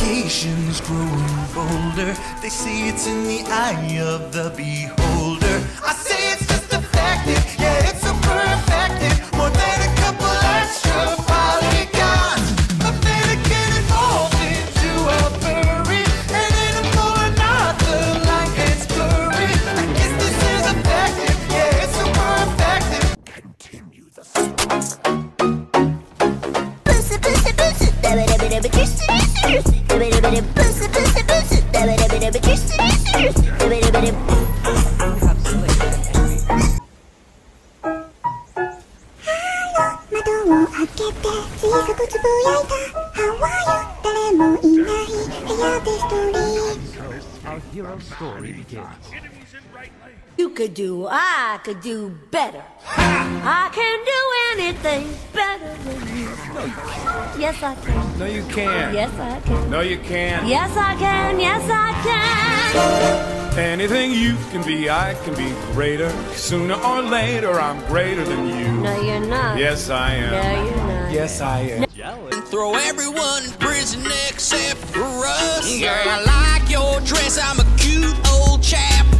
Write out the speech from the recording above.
nation's growing bolder. They say it's in the eye of the beholder. I say it's just a fact that, yeah, it's so perfected. More than a couple extra polygons. But then to get involved into a furry, and in a more not the line gets blurry. I guess this is a fact that, yeah, it's so perfected. Continue the Our hero story begins. You could do, I could do better. I can do anything better than you. No, you can't. Yes, I can. No, you can't. Yes, I can. No, you can't. Yes, I can. Yes, I can. Anything you can be, I can be greater. Sooner or later, I'm greater than you. No, you're not. Yes, I am. No, you're not. Yes, I am. Throw everyone in prison except for us. Girl, I like your dress, I'm a cute old chap.